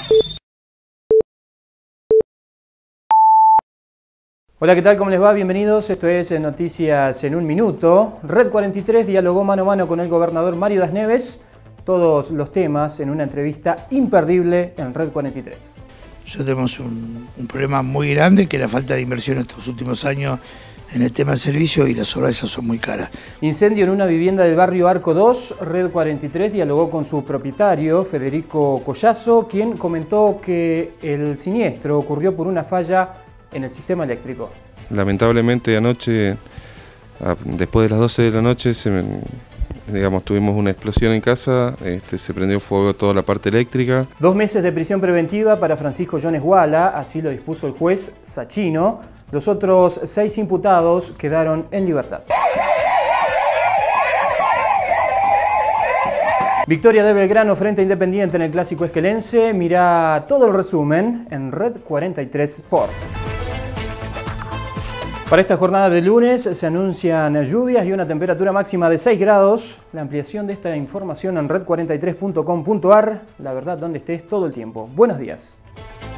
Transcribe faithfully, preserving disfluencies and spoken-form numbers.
Hola, ¿qué tal? ¿Cómo les va? Bienvenidos. Esto es Noticias en un Minuto. Red cuarenta y tres dialogó mano a mano con el gobernador Mario Das Neves. Todos los temas en una entrevista imperdible en Red cuarenta y tres. Nosotros tenemos un, un problema muy grande, que es la falta de inversión estos últimos años en el tema del servicio, y las obras esas son muy caras. Incendio en una vivienda del barrio Arco dos. Red cuarenta y tres dialogó con su propietario, Federico Collazo, quien comentó que el siniestro ocurrió por una falla en el sistema eléctrico. Lamentablemente anoche, después de las doce de la noche, se me, digamos, tuvimos una explosión en casa, este, se prendió fuego toda la parte eléctrica. Dos meses de prisión preventiva para Francisco Jones Guala, así lo dispuso el juez Sachino. Los otros seis imputados quedaron en libertad. Victoria de Belgrano frente a Independiente en el Clásico Esquelense. Mirá todo el resumen en Red cuarenta y tres Sports. Para esta jornada de lunes se anuncian lluvias y una temperatura máxima de seis grados. La ampliación de esta información en red cuarenta y tres punto com punto ar. La verdad, donde estés todo el tiempo. Buenos días.